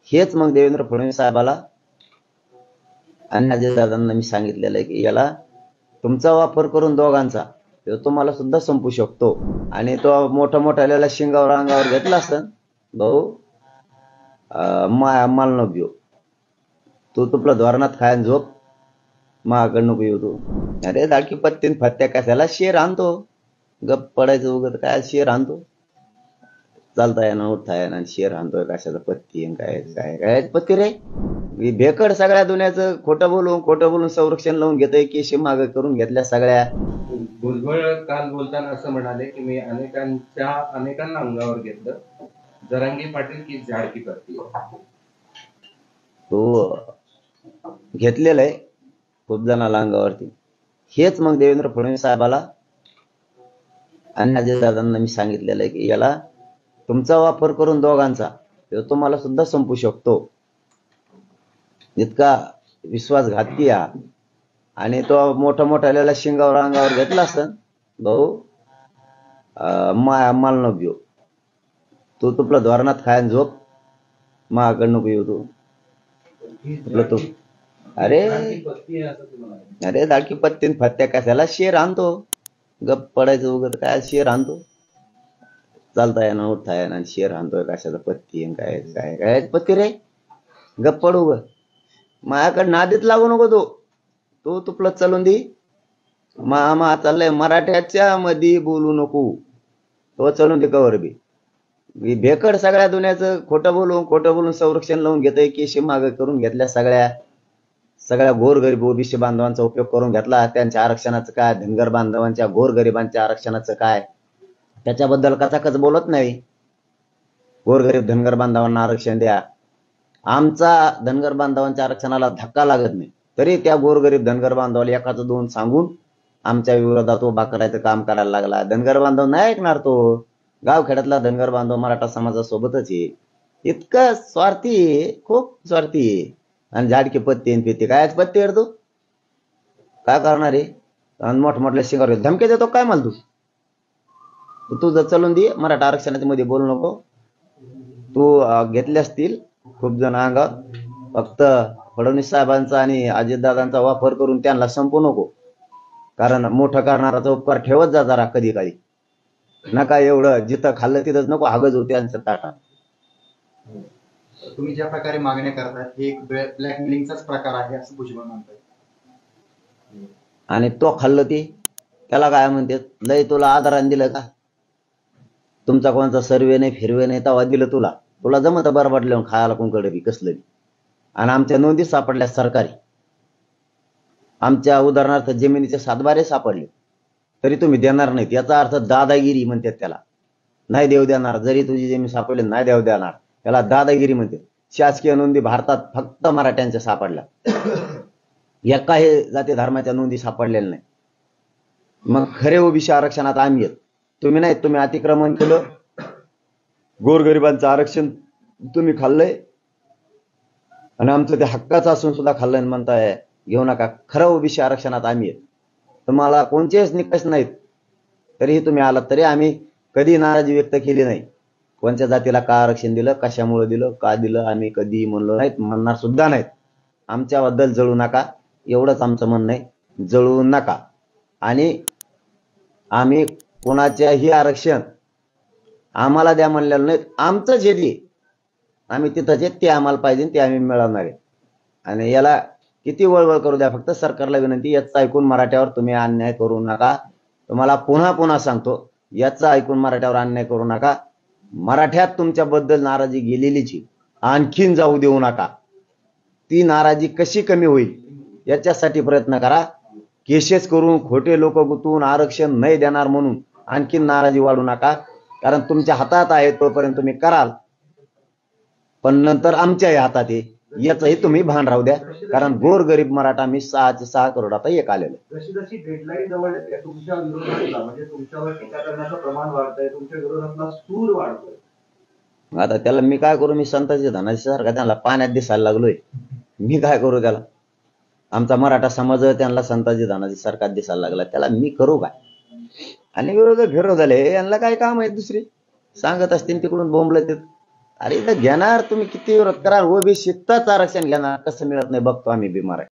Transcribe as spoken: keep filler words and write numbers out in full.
हेच मग देवेंद्र फडणवीस साहेबाला आणि अजितदादांना मी सांगितलेलं आहे की याला तुमचा वापर करून दोघांचा तो तुम्हाला सुद्धा संपू शकतो. आणि तो मोठा मोठ्याला शिंगावर अंगावर घेतला असतं भाऊ मा माल नको घेऊ तू तुपला धोरणात खायन झोप महाकडे नको येऊ तू. अरे दाडकी पत्तीन फत्त्या कशाला शेर आणतो गप पडायचं उगत काय शेर आणतो चालता येणार उठता येणार शेर आणतोय कशाचा पत्ती काय काय काय पत्ती रे भेकड सगळ्या दुनियाचं खोटं बोलून खोटं बोलून संरक्षण लावून घेतोय केशी माग करून घेतल्या सगळ्या. भुजबळ काल बोलताना असं म्हणाले की मी अनेकांच्या अनेकांना अंगावर घेतलं जरांगे पाटील की झाडकी पत्ती. तो घेतलेलं आहे खूप जणांना अंगावरती. हेच मग देवेंद्र फडणवीस साहेबाला आणि अजितदादांना मी सांगितलेलं आहे की याला तुमचा वापर करून दोघांचा तो तुम्हाला सुद्धा संपू शकतो. इतका विश्वासघाती हा. आणि तो मोठा मोठ्याला शिंगावर अंगावर घेतला असतं भाऊ मा माल नको घेऊ तू तुपला धोरणात खायन झोप महाकडे नको येऊ तू तू. अरे अरे दाडकी पत्तीन फत्त्या कशाला शेर आणतो गप पडायचं उगत काय शेर आणतो चालता येणार उठता येणार शेर आणतोय कशाचा पत्ती काय काय काय पत्ती रे गप पडू ग माझ्याकडे नादीत लागू नको तो तो तुपलं चालून दे मामा चाललंय मराठ्याच्या मध्ये बोलू नको तो चालून दे कवर बी भेकड सगळ्या दुनियाचं खोटं बोलून खोटं बोलून संरक्षण लावून घेतोय केशी माग करून घेतल्या सगळ्या सगळ्या गोरगरीब ओबीसी बांधवांचा उपयोग करून घेतला. त्यांच्या आरक्षणाचं काय धनगर बांधवांच्या गोरगरिबांच्या आरक्षणाचं काय त्याच्याबद्दल कचाकच बोलत नाही. गोरगरीब धनगर बांधवांना आरक्षण द्या. आमचा धनगर बांधवांच्या आरक्षणाला धक्का लागत नाही तरी त्या गोरगरीब धनगर बांधवाला एकाचं दोन सांगून आमच्या विरोधात उभा करायचं काम करायला लागला. धनगर बांधव नाही ऐकणार तो. गावखेड्यातला धनगर बांधव मराठा समाजासोबतच आहे. इतकं स्वार्थी आहे खूप स्वार्थी आहे. आणि झाडकी पत्ती पित्ती काय पत्ती आहे तू काय करणार आहे. आणि मोठमोठल्या शिंगावर धमके देतो काय मला तू तुझं चलून दे मराठा आरक्षणाच्या मध्ये बोलू नको. तू घेतले असतील खूप जण अंगावर फक्त फडणवीस साहेबांचा आणि अजितदादांचा वापर करून त्यांना संपू नको कारण मोठं करणाराचा उपकार ठेवत जा जरा कधी काही नका एवढं जिथं खाल्लं तिथंच नको हागज होते आणि ताटा. तुम्ही ज्या प्रकारे मागण्या करताय हे एक ब्लॅकमेलिंगचाच प्रकार आहे असं भुजबळ म्हणताय. आणि तो खाल्लं ती त्याला काय म्हणते लय तुला आदराने दिलं का तुमचा कोणता सर्वे नाही फिरवे नाही तवा दिलं तुला तुला जमत बरबडलं खायला कोणकडे बी कसलं बी. आणि आमच्या नोंदी सापडल्या सरकारी आमच्या उदाहरणार्थ जमिनीचे सातबारे सापडले तरी तुम्ही देणार नाहीत याचा अर्थ दादागिरी म्हणतात त्याला. नाही देव देणार जरी तुझी जमीन सापडली नाही देव देणार त्याला दादागिरी म्हणते. शासकीय नोंदी भारतात फक्त मराठ्यांच्या सापडल्या एकाही जाती धर्माच्या नोंदी सापडलेल्या नाही. मग खरे ओबीसी आरक्षणात आम्ही येत तुम्ही नाही. तुम्ही अतिक्रमण केलं गोरगरिबांचं आरक्षण तुम्ही खाल्लंय आणि आमचं ते हक्काचं असून सुद्धा खाल्लंय म्हणताय घेऊ नका. खरं ओबीसी आरक्षणात आम्ही येत तुम्हाला कोणतेच निकष नाहीत तरीही तुम्ही आलात तरी आम्ही कधी नाराजी व्यक्त केली नाही. कोणत्या जातीला का आरक्षण दिलं कशामुळे दिलं का दिलं आम्ही कधी म्हणलो नाहीत म्हणणार सुद्धा नाहीत. आमच्याबद्दल जळू नका एवढंच आमचं म्हणणं आहे. जळू नका. आणि आम्ही कोणाच्याही आरक्षण आम्हाला द्या म्हणलेलं नाहीत. आमचं जे दे आम्ही तिथं जे ते आम्हाला पाहिजे ते आम्ही मिळवणार आहे. आणि याला किती वळवळ करू द्या फक्त सरकारला विनंती याचं ऐकून मराठ्यावर तुम्ही अन्याय करू नका. तुम्हाला पुन्हा पुन्हा सांगतो याचं ऐकून मराठ्यावर अन्याय करू नका. मराठ्यात तुमच्याबद्दल नाराजी गेलेलीच आणखीन जाऊ देऊ नका. ती नाराजी कशी कमी होईल याच्यासाठी प्रयत्न करा. केसेस करून खोटे लोक गुंतवून आरक्षण नाही देणार म्हणून आणखीन नाराजी वाढू नका. कारण तुमच्या हातात आहे तोपर्यंत तुम्ही कराल पण नंतर आमच्याही हातात आहे याचंही तुम्ही भान राहू द्या. कारण गोरगरीब मराठा मी सहाचे सहा करोड आता एक आलेलं. जशी जशी डेडलाईन जवळ येते तुमच्या विरोधातला म्हणजे तुमच्यावर टीका करण्याचं प्रमाण वाढतंय तुमच्या विरोधातला सूर वाढतोय. आता त्याला मी काय करू. मी संताजी धनाजी सारखा त्यांना पाण्यात दिसायला लागलोय. मी काय करू त्याला. आमचा मराठा समाज त्यांना संताजी धनाजी सारखा दिसायला लागला त्याला मी करू काय. आणि विरोध फिरोध झाले यांना काय काम आहे दुसरी सांगत असतील तिकडून बोंबलं ते अरे इथं घेणार तुम्ही किती विरोध करा ओबीसीतच आरक्षण घेणार कसं मिळत नाही बघतो आम्ही बिमार आहे